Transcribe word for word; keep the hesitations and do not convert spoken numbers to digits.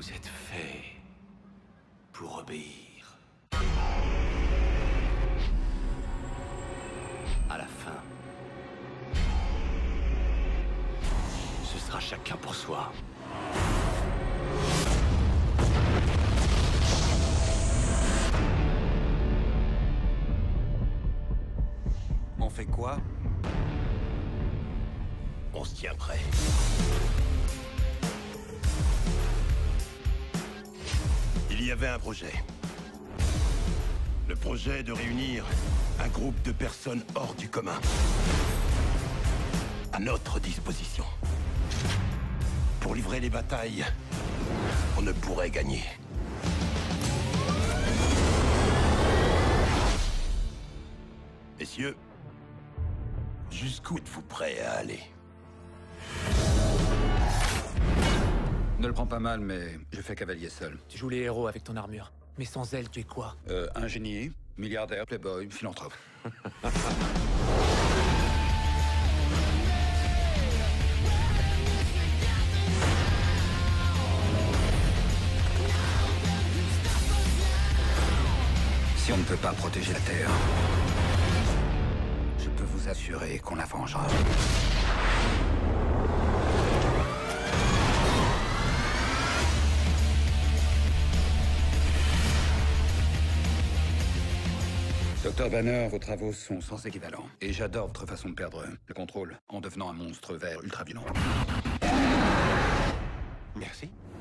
Vous êtes fait pour obéir. À la fin, ce sera chacun pour soi. On fait quoi? On se tient prêt. Il y avait un projet. Le projet de réunir un groupe de personnes hors du commun. À notre disposition. Pour livrer les batailles, on ne pourrait gagner. Messieurs, jusqu'où êtes-vous prêts à aller? Ne le prends pas mal, mais je fais cavalier seul. Tu joues les héros avec ton armure. Mais sans elle, tu es quoi? Euh, ingénieur, milliardaire, playboy, philanthrope. Si on ne peut pas protéger la Terre, je peux vous assurer qu'on la vengera. Docteur Banner, vos travaux sont sans équivalent. Et j'adore votre façon de perdre le contrôle en devenant un monstre vert ultra violent. Merci.